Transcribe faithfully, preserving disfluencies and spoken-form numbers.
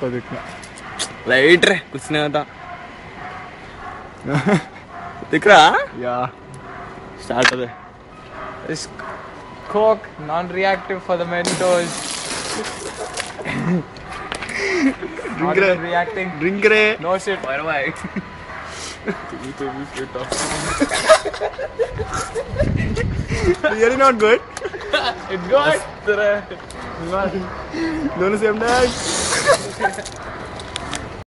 इसको देखना लाइट रे कुछ नहीं होता दिख रहा या स्टार्ट हो This Coke non-reactive for the Mentos. Drink re. Reacting. Drink re. No shit. Why why? Really not good. It's good. दोनों सेम डैग